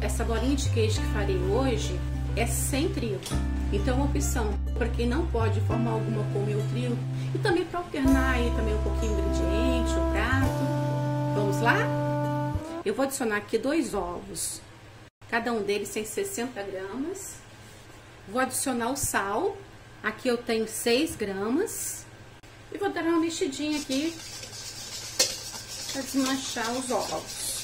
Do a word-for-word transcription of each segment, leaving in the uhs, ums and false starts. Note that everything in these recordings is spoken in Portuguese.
essa bolinha de queijo que farei hoje é sem trigo. Então, uma opção para quem não pode de forma alguma comer o trigo e também para alternar aí também um pouquinho o ingrediente, o prato. Vamos lá? Eu vou adicionar aqui dois ovos, cada um deles tem sessenta gramas. Vou adicionar o sal, aqui eu tenho seis gramas. E vou dar uma mexidinha aqui para desmanchar os ovos.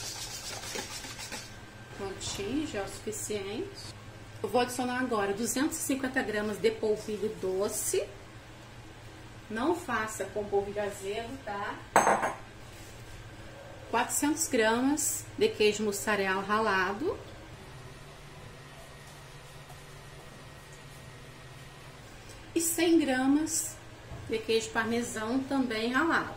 Prontinho, já é o suficiente. Eu vou adicionar agora duzentos e cinquenta gramas de polvilho doce. Não faça com polvilho azedo, tá? quatrocentas gramas de queijo mussarela ralado. E cem gramas de queijo parmesão também ralado.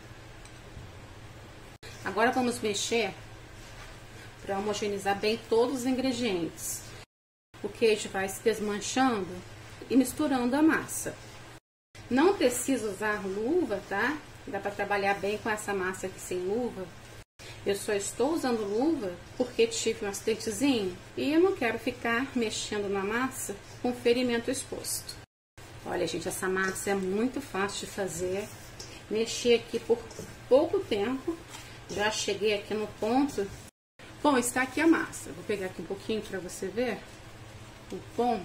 Agora vamos mexer para homogeneizar bem todos os ingredientes. O queijo vai se desmanchando e misturando a massa. Não precisa usar luva, tá? Dá para trabalhar bem com essa massa aqui sem luva. Eu só estou usando luva porque tive um acidentezinho e eu não quero ficar mexendo na massa com ferimento exposto. Olha, gente, essa massa é muito fácil de fazer. Mexi aqui por pouco tempo. Já cheguei aqui no ponto. Bom, está aqui a massa. Vou pegar aqui um pouquinho para você ver o ponto.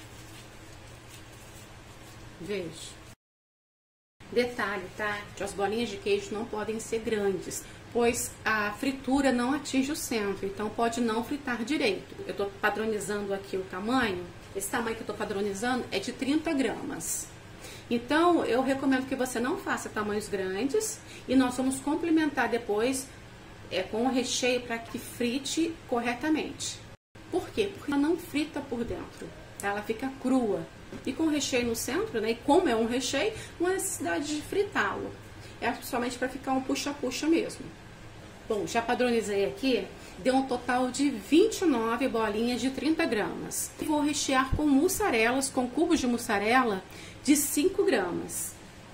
Veja. Detalhe, tá? As bolinhas de queijo não podem ser grandes, pois a fritura não atinge o centro. Então, pode não fritar direito. Eu estou padronizando aqui o tamanho. Esse tamanho que eu estou padronizando é de trinta gramas. Então, eu recomendo que você não faça tamanhos grandes e nós vamos complementar depois é, com o recheio para que frite corretamente. Por quê? Porque ela não frita por dentro, tá? Ela fica crua. E com o recheio no centro, né? E como é um recheio, não há necessidade de fritá-lo. É principalmente para ficar um puxa-puxa mesmo. Bom, já padronizei aqui. Deu um total de vinte e nove bolinhas de trinta gramas. E vou rechear com mussarelas, com cubos de mussarela de cinco gramas.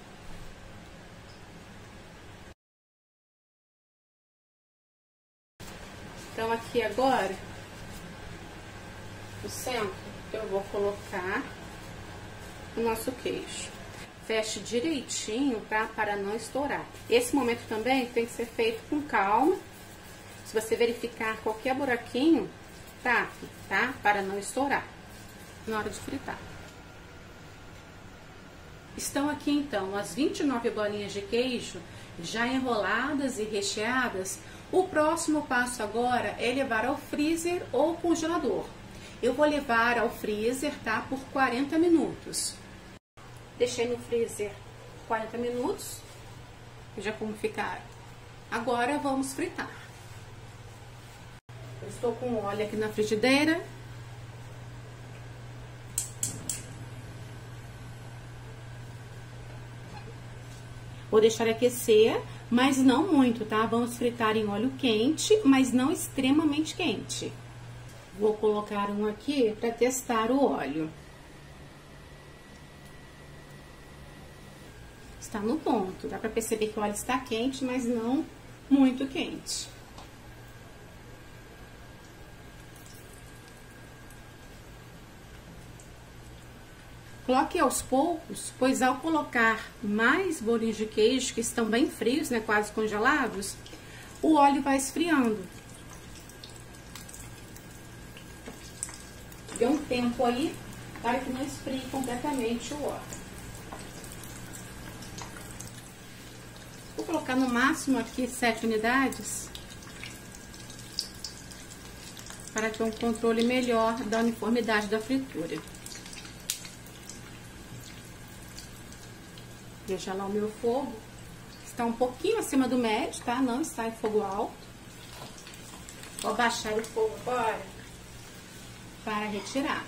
Então, aqui agora, no centro, eu vou colocar o nosso queijo. Feche direitinho, tá? Para não estourar. Esse momento também tem que ser feito com calma. Se você verificar qualquer buraquinho, tape, tá? Para não estourar na hora de fritar. Estão aqui então as vinte e nove bolinhas de queijo já enroladas e recheadas. O próximo passo agora é levar ao freezer ou congelador. Eu vou levar ao freezer, tá? Por quarenta minutos. Deixei no freezer quarenta minutos. Veja como ficaram. Agora vamos fritar. Eu estou com óleo aqui na frigideira. Vou deixar aquecer, mas não muito, tá? Vamos fritar em óleo quente, mas não extremamente quente. Vou colocar um aqui para testar o óleo. Está no ponto. Dá para perceber que o óleo está quente, mas não muito quente. Coloque aos poucos, pois ao colocar mais bolinhos de queijo que estão bem frios, né, quase congelados, o óleo vai esfriando. Dê um tempo aí para que não esfrie completamente o óleo. Vou colocar no máximo aqui sete unidades para ter um controle melhor da uniformidade da fritura. Deixa lá o meu fogo. Está um pouquinho acima do médio, tá? Não está em fogo alto. Vou abaixar o fogo agora para retirar.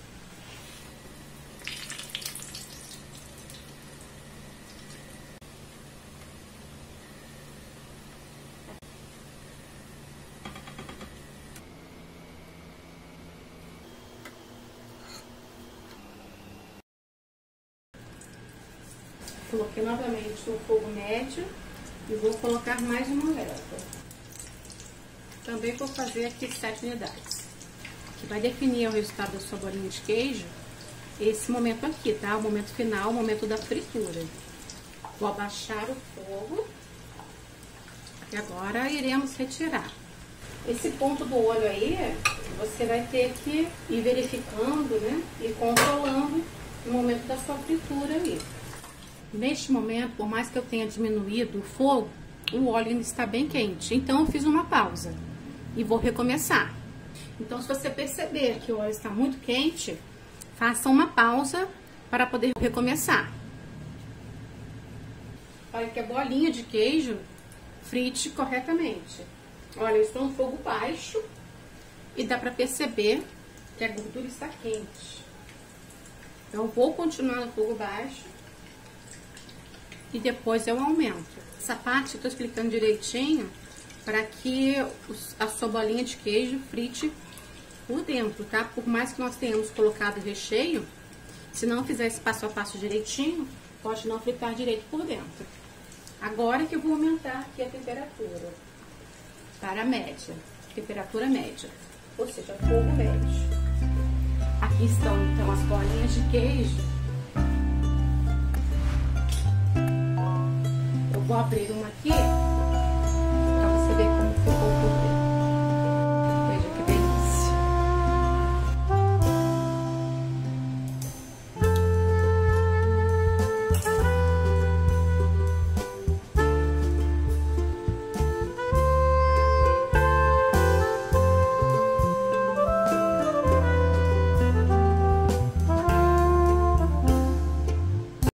Coloquei novamente no fogo médio e vou colocar mais uma leva. Também vou fazer aqui sete unidades. que vai definir o resultado da sua bolinha de queijo, esse momento aqui, tá? O momento final, o momento da fritura. Vou abaixar o fogo e agora iremos retirar. Esse ponto do óleo aí, você vai ter que ir verificando, né? E controlando no momento da sua fritura aí. Neste momento, por mais que eu tenha diminuído o fogo, o óleo ainda está bem quente. Então, eu fiz uma pausa e vou recomeçar. Então, se você perceber que o óleo está muito quente, faça uma pausa para poder recomeçar. Para que a bolinha de queijo frite corretamente. Olha, eu estou no fogo baixo e dá para perceber que a gordura está quente. Então, eu vou continuar no fogo baixo e depois eu aumento. Essa parte eu estou explicando direitinho para que a sua bolinha de queijo frite por dentro, tá? Por mais que nós tenhamos colocado o recheio, se não fizer esse passo a passo direitinho, pode não fritar direito por dentro. Agora que eu vou aumentar aqui a temperatura para a média, temperatura média, ou seja, fogo médio. Aqui estão então as bolinhas de queijo. Eu vou abrir uma aqui para você ver como ficou por